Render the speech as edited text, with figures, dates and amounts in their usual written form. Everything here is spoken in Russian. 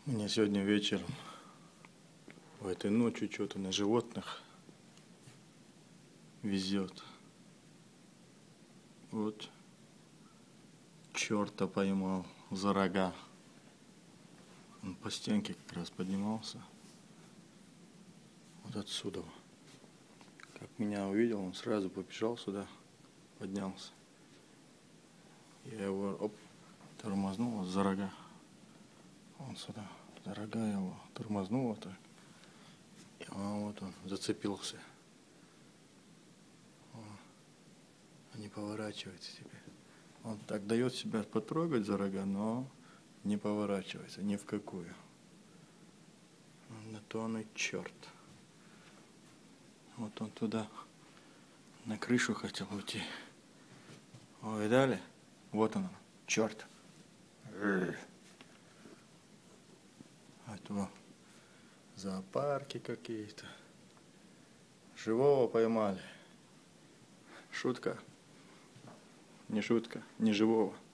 Мне сегодня вечером, в этой ночью, что-то на животных везет. Вот черта поймал за рога. Он по стенке как раз поднимался. Вот отсюда. Как меня увидел, он сразу побежал сюда, поднялся. Я его тормознул за рога. Он сюда, за рога его тормознул так. И вот он зацепился. Не поворачивается теперь. Он так дает себя потрогать за рога, но не поворачивается ни в какую. На то он и черт. Вот он туда на крышу хотел уйти. Вы видали? Вот он, черт. А то зоопарки какие-то. Живого поймали. Шутка. Не шутка, не живого.